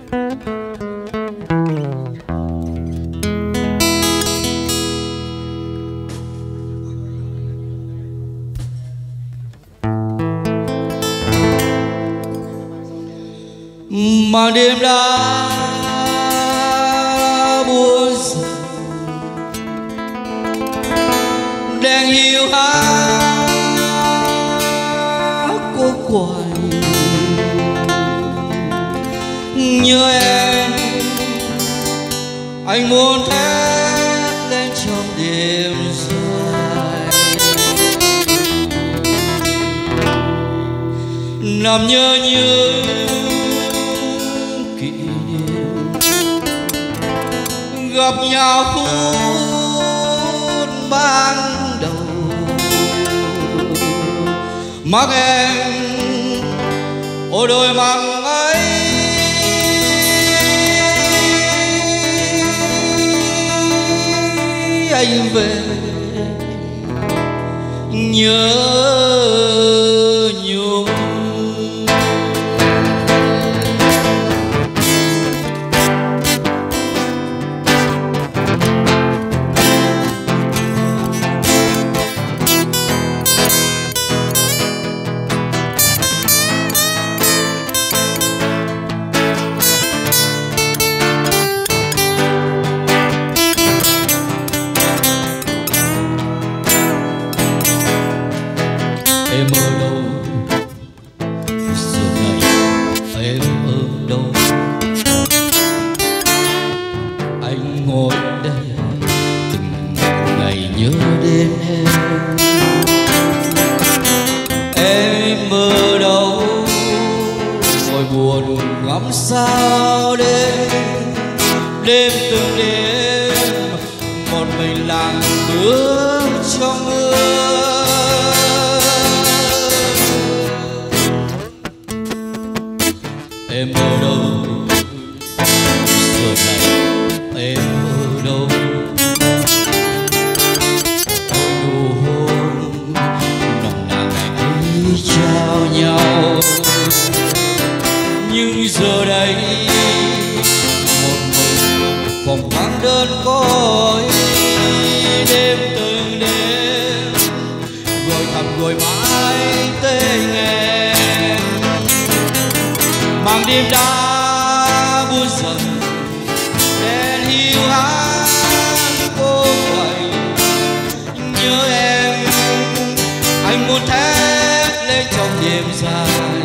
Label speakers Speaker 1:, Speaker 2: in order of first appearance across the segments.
Speaker 1: Mà đêm đã buồn rầu, đèn hiu hắt cô quạnh nhớ em, anh muốn thét lên trong đêm dài, nằm nhớ nhung kỷ niệm gặp nhau phút ban đầu, mắt em ôi đôi mắt ấy anh về nhớ nhung. Em ở đâu giờ này, em ở đâu? Anh ngồi đây từng ngày nhớ đến em. Em ở đâu ngồi buồn ngắm sao đêm, đêm từng đêm một mình lặng bước trong mưa. Em ở đâu giờ này, em ở đâu? Ôi nụ hôn nồng nàn ngày ấy trao nhau, nhưng giờ đây một mình phòng vắng đơn côi. Đêm từng đêm gọi thầm gọi mãi tên em, màn đêm đã buồn dần, đèn hiu hắt cô quạnh nhớ em, anh muốn thét lên trong đêm dài,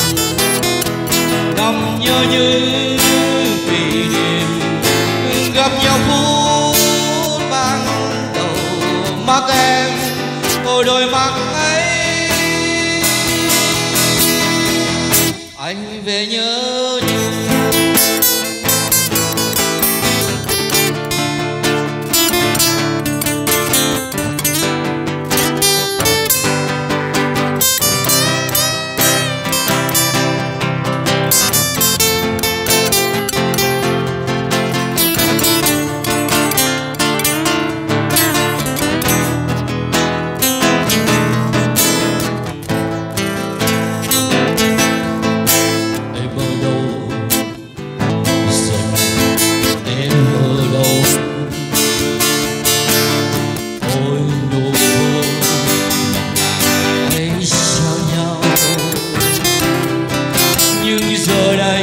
Speaker 1: nằm nhớ những kỷ niệm gặp nhau phút ban đầu, mắt em ôi đôi mắt ấy anh về nhớ nhung. Giờ đây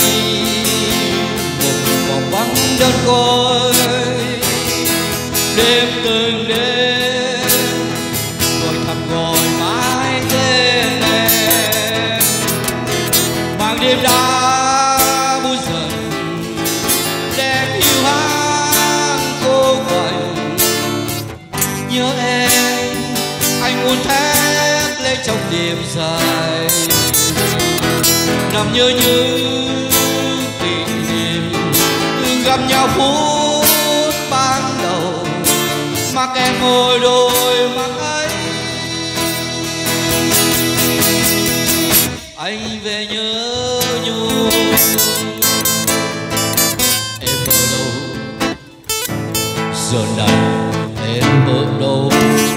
Speaker 1: một vòng vắng đơn côi, đêm từng đêm gọi thầm gọi mãi tên em, màn đêm đã buồn dần, đèn hiu hắt cô quạnh nhớ em, anh muốn thét lên trong đêm dài, nằm nhớ những kỷ niệm gặp nhau phút ban đầu, mắt em ngồi đôi mắt ấy anh về nhớ nhung. Em ở đâu giờ này, em ở đâu?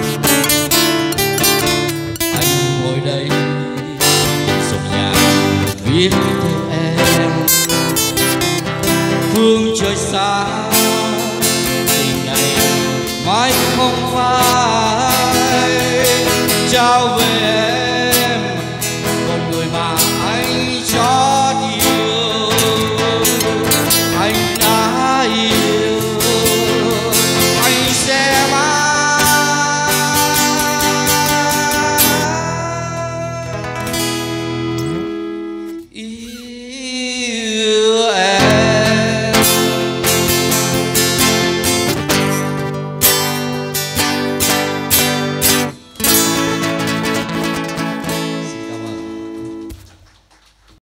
Speaker 1: Anh ngồi đây viết tên em, phương trời xa, tình này mãi không phai trao về